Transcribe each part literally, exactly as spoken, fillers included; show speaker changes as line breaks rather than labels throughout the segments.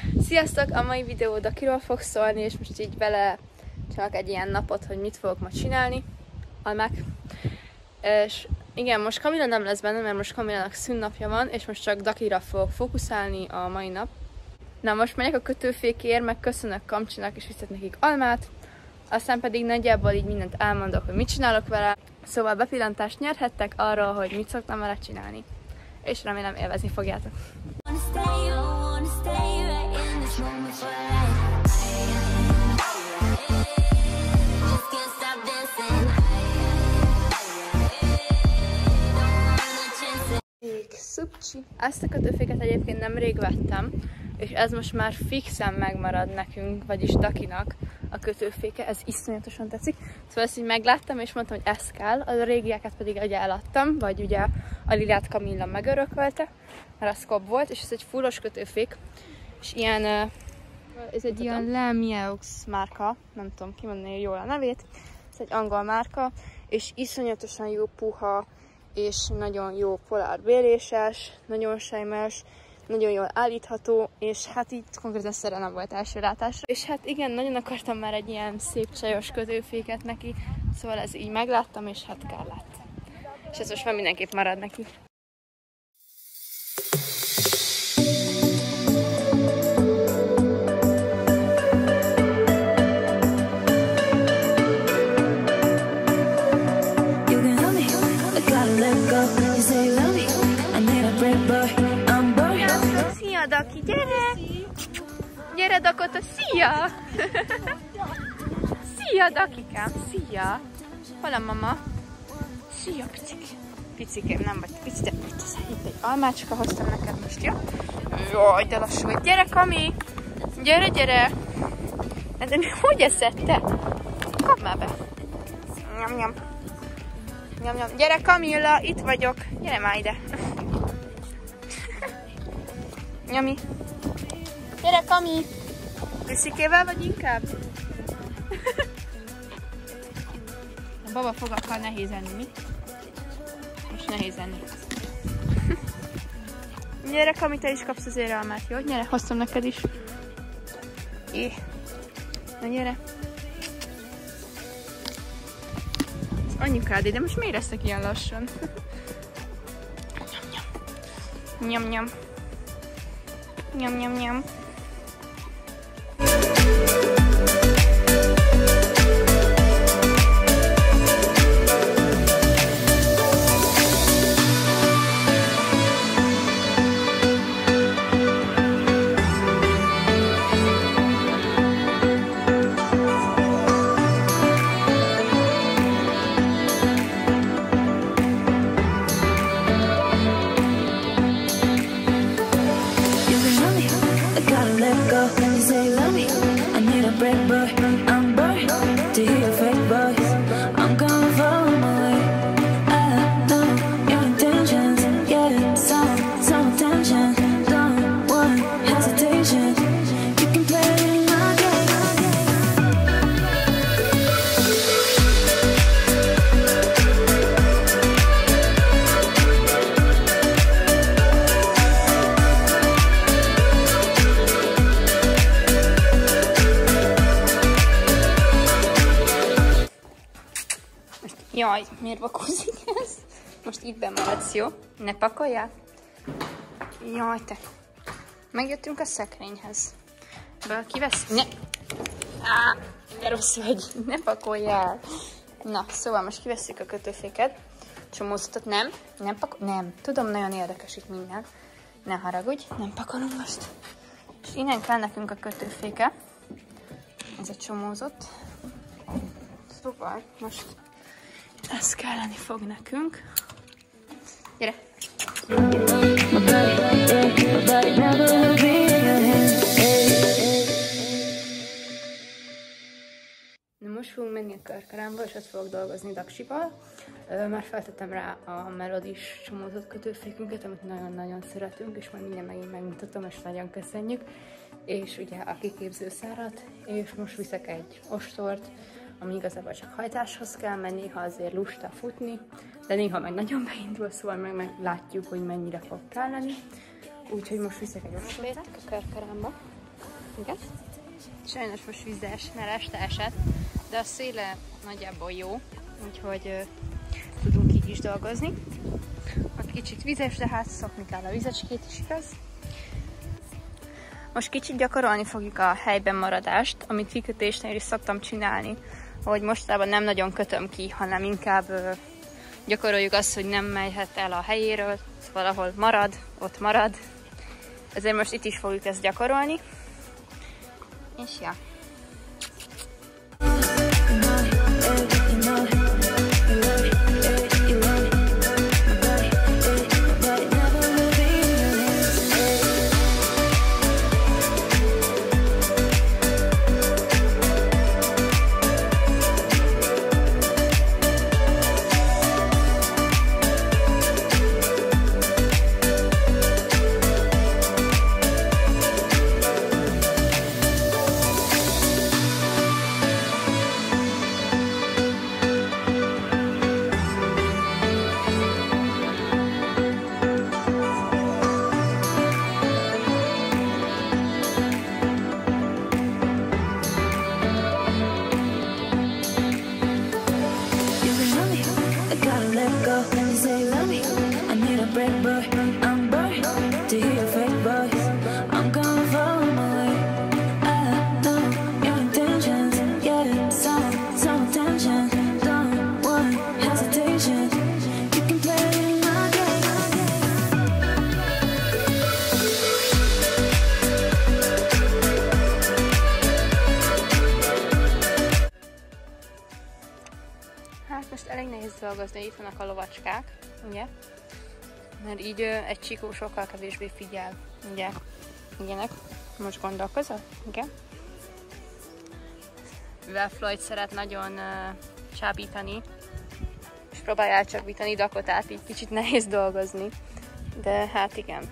Sziasztok! A mai videó Dakiról fog szólni, és most így vele csak egy ilyen napot, hogy mit fogok ma csinálni. Almák. És igen, most Kamila nem lesz benne, mert most Kamilának szünnapja van, és most csak Dakira fogok fókuszálni a mai nap. Na, most megyek a kötőfékért, meg köszönök Kamcsinak, és viszek nekik almát. Aztán pedig nagyjából így mindent elmondok, hogy mit csinálok vele. Szóval bepillantást nyerhettek arra, hogy mit szoktam vele csinálni. És remélem élvezni fogjátok. Szupcsi. Ezt a kötőféket egyébként nemrég vettem, és ez most már fixen megmarad nekünk, vagyis Dakinak a kötőféke, ez iszonyatosan tetszik. Szóval ezt így megláttam, és mondtam, hogy ez kell, a régieket pedig ugye eladtam, vagy ugye a lilát Kamilla megörökölte, mert az kobb volt, és ez egy fullos kötőfék, és ilyen, ez egy ilyen Lemieux márka, nem tudom kimondani jól a nevét, ez egy angol márka, és iszonyatosan jó puha, és nagyon jó polárbéléses, nagyon sejmes, nagyon jól állítható, és hát így konkrétan szerelem volt első látásra. És hát igen, nagyon akartam már egy ilyen szép csajos kötőféket neki, szóval ez így megláttam, és hát kellett. És ez most már mindenképp marad neki. Szia, Daki, gyere! Gyere, Dakota, szia! Szia, Dakikám, szia! Hol a mama? Szia, picik! Picikém, nem vagy pici, de itt egy almácska hoztam neked most, jó? Jaj, de lassú vagy! Gyere, Kami! Gyere, gyere! De hogy eszed te? Kapd már be! Nyam, nyam! Nyam, nyam. Gyere, Kamilla, itt vagyok! Gyere már ide! Nyami! Gyere, Kami! Piszikével vagy inkább? A baba fogakkal nehéz enni, mi? Most nehéz enni. Gyere, Kami, te is kapsz az érelmát, jó? Gyere, hoztam neked is. É. Na, gyere. Az anyukád, de most miért leszek ilyen lassan? Nyam, nyam. Nyam, nyam. Nyam, nyam, nyam. Jaj, miért vakulzik ez? Most itt bemaradsz, jó? Ne pakoljál? Jaj, te. Megjöttünk a szekrényhez. Ből kivesz? Ne! Á, de rossz vagy. Ne pakoljál. Na, szóval most kivesszük a kötőféket. Csomóztatot nem? Nem pakol? Nem. Tudom, nagyon érdekes itt minden. Ne haragudj, nem pakolunk most. És innen kell nekünk a kötőféke. Ez a csomózott. Szóval most ez kelleni fog nekünk. Gyere! Na most fogunk menni a Körkerámba, és ott fogok dolgozni Daksival. Már feltettem rá a melodis csomózott kötőfékünket, amit nagyon-nagyon szeretünk, és majd mindjárt megint megmutatom, és nagyon köszönjük. És ugye a kiképzőszárat, és most viszek egy ostort, ami igazából csak hajtáshoz kell menni, ha azért lusta futni, de néha meg nagyon beindul, szóval meg, meg látjuk, hogy mennyire fog kelleni. Úgyhogy most viszek egy ostort a Körkerámba. Igen? Sajnos most vízes, mert este esett, de a széle nagyjából jó, úgyhogy uh, tudunk így is dolgozni. Ott kicsit vizes, de hát szokni kell a vizecskét is, igaz? Most kicsit gyakorolni fogjuk a helyben maradást, amit kikötésnél is szoktam csinálni, hogy mostában nem nagyon kötöm ki, hanem inkább uh, gyakoroljuk azt, hogy nem mehet el a helyéről, valahol marad, ott marad. Ezért most itt is fogjuk ezt gyakorolni. És ja. Most elég nehéz dolgozni, itt vannak a lovacskák, ugye? Mert így egy csikó sokkal kevésbé figyel, ugye? Ilyenek. Most gondolkozol? Igen? Mivel Floyd szeret nagyon uh, csábítani, és próbálja elcsábítani Dakotát, így kicsit nehéz dolgozni. De hát igen.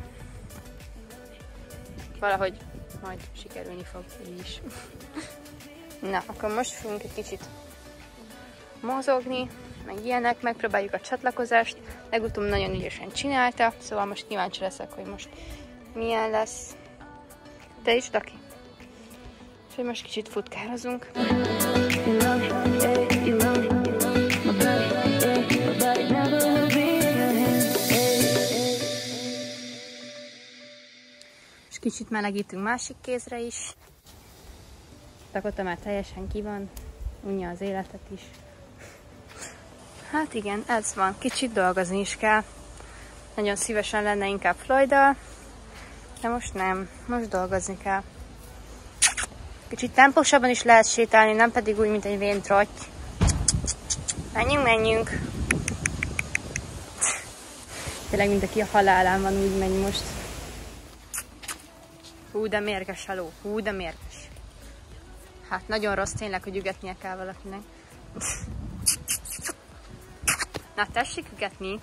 Valahogy majd sikerülni fog így is. Na, akkor most fogunk egy kicsit mozogni, meg ilyenek, megpróbáljuk a csatlakozást. Legutóbb nagyon ügyesen csinálta, szóval most kíváncsi leszek, hogy most milyen lesz. Te is, Daki? És hogy most kicsit futkározunk. És kicsit melegítünk másik kézre is. Dakota már teljesen ki van, unja az életet is. Hát igen, ez van. Kicsit dolgozni is kell. Nagyon szívesen lenne inkább Floyddal, de most nem. Most dolgozni kell. Kicsit temposabban is lehet sétálni, nem pedig úgy, mint egy véntrotty. Menjünk, menjünk! Tényleg, mint aki a halálán van, úgy megy most. Hú, de mérges a ló. Hú, de mérges. Hát nagyon rossz tényleg, hogy ügetnie kell valakinek. Na, tessék ügetni!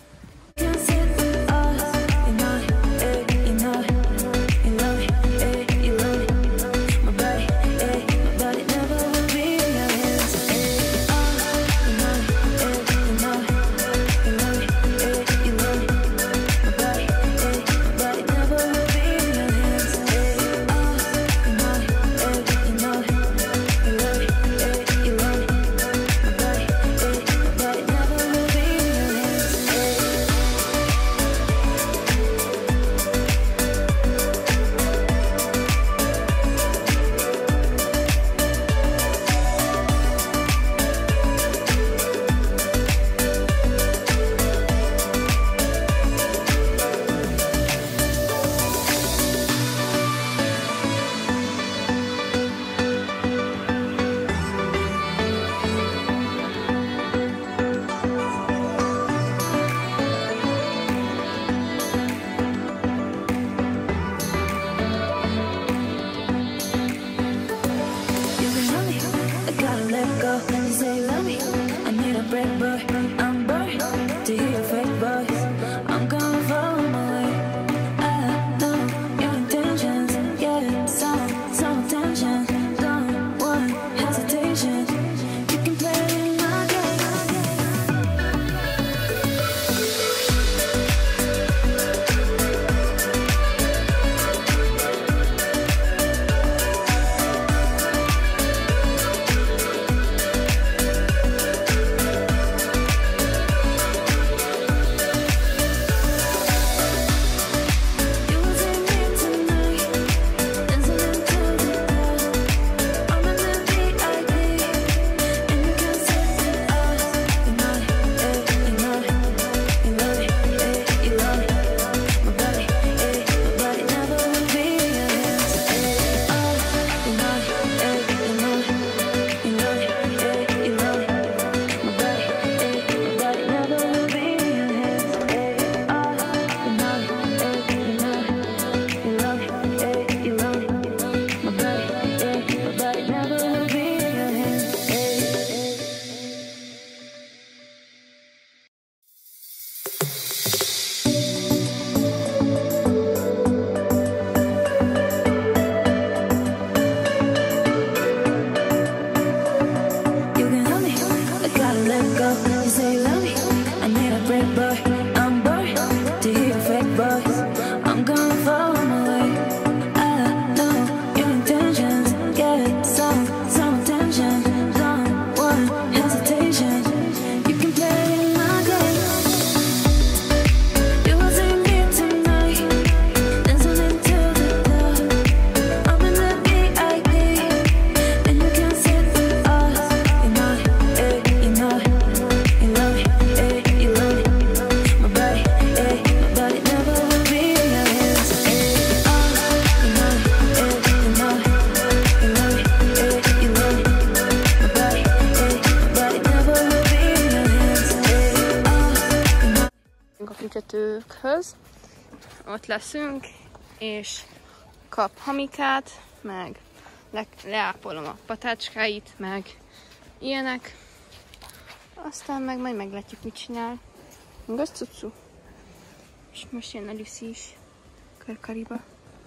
tetőkhöz. Ott leszünk, és kap hamikát, meg le leápolom a patácskáit, meg ilyenek. Aztán meg majd meglátjuk, mit csinál. Igaz, cucu? És most jön a Lucy is körkariba.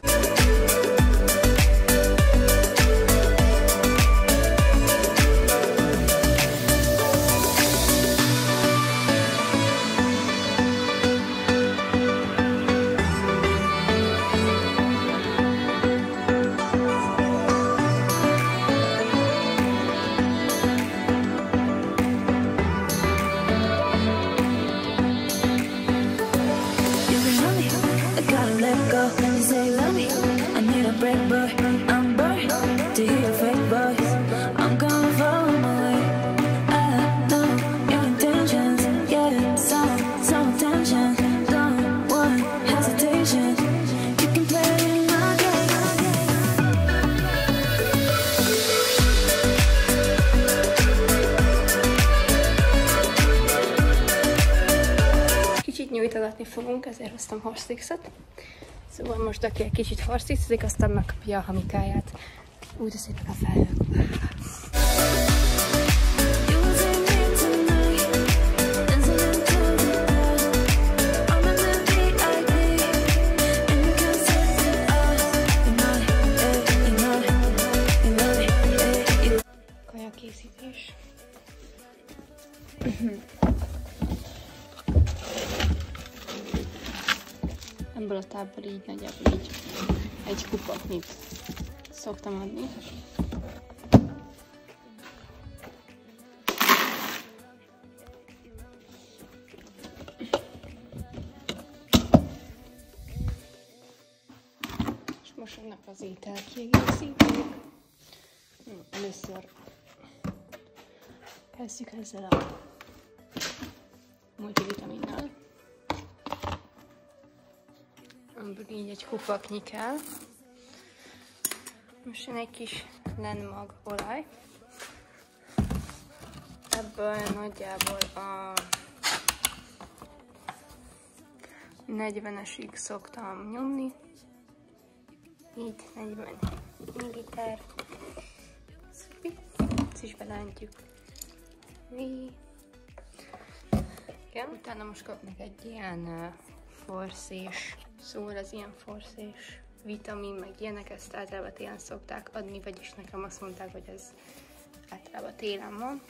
Nyújtogatni fogunk, ezért hoztam horszixot. Szóval most aki egy kicsit horszixozik, aztán megkapja a hamikáját. Úgy de szépen a felhők. Kajakészítés. Ebből a tábból így nagyjából így egy kupaknyit szoktam adni. És most vannak az ételkiegészítők. Először kezdjük ezzel a multivitaminnal. Ebből így egy kupaknyi kell. Most jön egy kis lenmag olaj. Ebből nagyjából a negyvenesig szoktam nyomni. Így negyven milliliter. Ezt is belántjuk. Igen. Utána most kapnak egy ilyen forszés, szóval az ilyen forszés, vitamin, meg ilyenek, ezt általában télen szokták adni, vagyis nekem azt mondták, hogy ez általában télen van.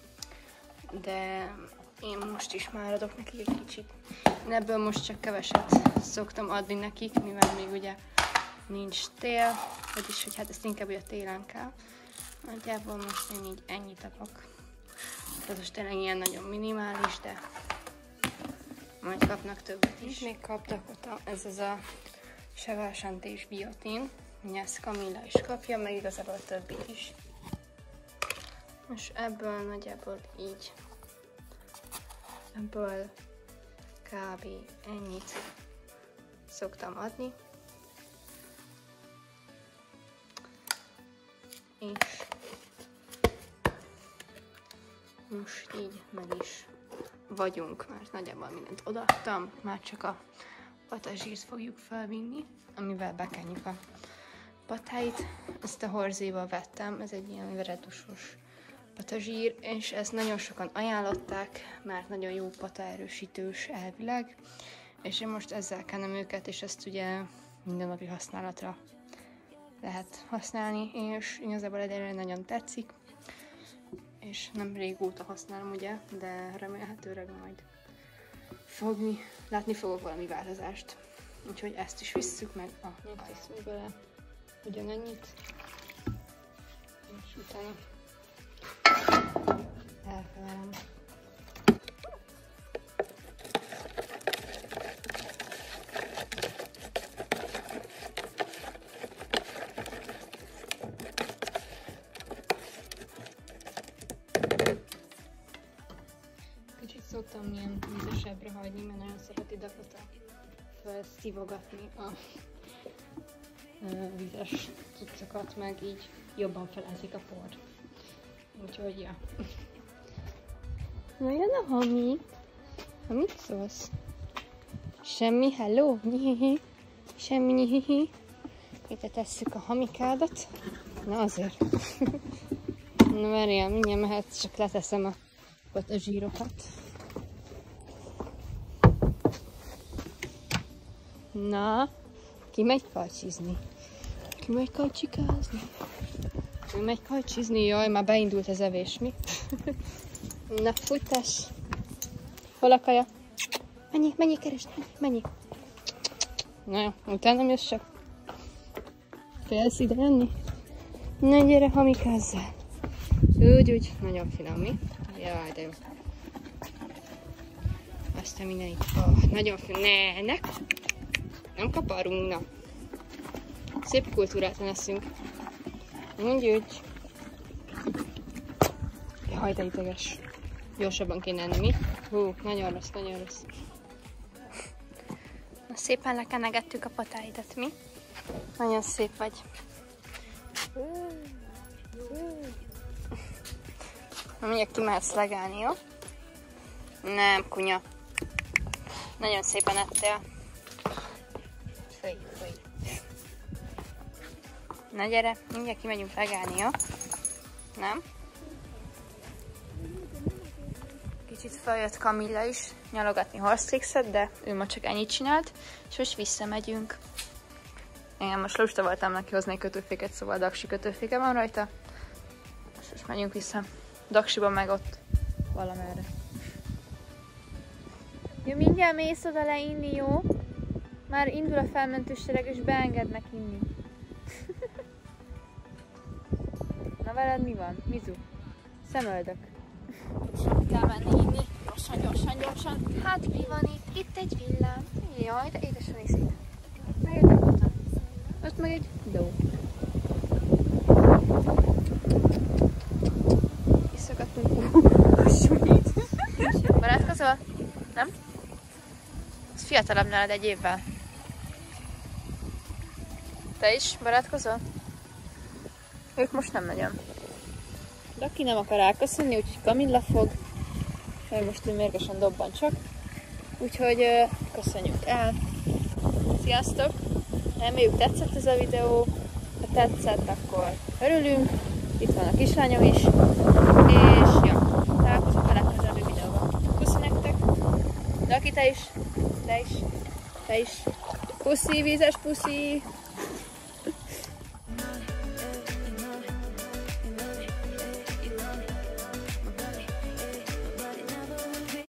De én most is már adok neki egy kicsit. Én ebből most csak keveset szoktam adni nekik, mivel még ugye nincs tél, vagyis hogy hát ezt inkább ugye télen kell. Nagyjából most én így ennyit adok. Ez most tényleg ilyen nagyon minimális, de majd kapnak többet is. Még kaptak ott a, ez az a Seválsantés biotin, ezt Kamilla is kapja, meg igazából a többi is. Most ebből nagyjából így, ebből kb. Ennyit szoktam adni. És most így meg is vagyunk, mert nagyjából mindent odaadtam, már csak a patazsírt fogjuk felvinni, amivel bekenjük a patáit. Ezt a Horzéval vettem, ez egy ilyen veretusos patazsír, és ezt nagyon sokan ajánlották, mert nagyon jó pataerősítős elvileg, és én most ezzel kenem őket, és ezt ugye mindennapi használatra lehet használni, és igazából egyre nagyon tetszik, és nem régóta használom ugye, de remélhetőleg majd fogni, látni fogok valami változást. Úgyhogy ezt is visszük meg a ice bele ugyanennyit, és utána elkeverem. Szoktam ilyen vízesebbre hagyni, mert nagyon szereti Dakota felszívogatni a vízes cuccokat, meg így jobban felezik a por. Úgyhogy, ja. Na jön a Hami. Ha mit szólsz? Semmi, hello, nyihihi. Semmi, nyihihi. Itt tesszük a hamikádat. Na azért. Na várjál, mindjárt mehet, csak leteszem a, ott a zsírokat. Na, ki megy kajcsizni? Ki megy kajcsikázni? Ki megy kajcsizni? Jaj, már beindult az evés, mi? Na, futás! Hol a kaja? Menjél, menjél keresni, menjél! Na jó, utána jössz csak. Félsz ide jönni? Na gyere, hamikázzál! Úgy, úgy, nagyon finom, mi? Jaj, de jó. Aztán mindenit. Oh, nagyon finom. Ne, ne! Nem kaparunk, na. Szép kultúrát leszünk. Úgy, úgy. Jaj, de ideges. Gyorsabban kéne enni, mi? Hú, nagyon rossz, nagyon rossz. Na, szépen lekenegettük a patáidat, mi? Nagyon szép vagy. Na, mindjárt kimehetsz legelni, jó? Nem, kunya. Nagyon szépen ettél. Főj, főj. Na gyere, mindjárt kimegyünk legelni, jó? Nem? Kicsit feljött Kamilla is nyalogatni horse-tricks-et, de ő ma csak ennyit csinált, és most visszamegyünk. Én most lusta voltam neki hozni egy kötőféket, szóval daksi kötőféke van rajta. Most, most megyünk vissza. Daksiban meg ott valamerre. Jó, mindjárt mész oda le inni, jó? Már indul a felmentősereg, és beengednek inni. Na veled mi van? Mizu? Szemöldök. Gyorsan kell menni inni. Gyorsan, gyorsan, gyorsan. Hát mi van itt? Itt egy villám. Jaj, de édesen iszik. Megjöttem oda. Ott meg egy dó. Kiszakadtunk. Sumit. Barátkozol? Nem? Ez fiatalabb nálad egy évvel. Te is barátkozol? Ők most nem nagyon. Daki nem akar elköszönni, úgyhogy Kamilla fog. Mert most ő mérgesen dobban csak. Úgyhogy uh, köszönjük el. Sziasztok! Reméljük tetszett ez a videó. Ha tetszett, akkor örülünk. Itt van a kislányom is. És ja, találkozunk a legközelebbi videóban. Puszi nektek! Daki, te is! Te is! Te is! Puszi, vízes puszi!